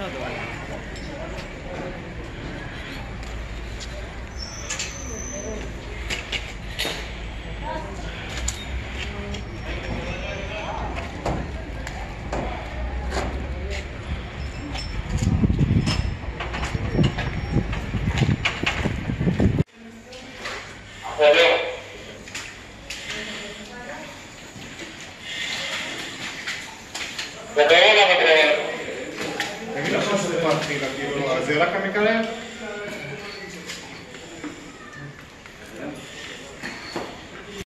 E mi la faccio le partite, se era che mi cade?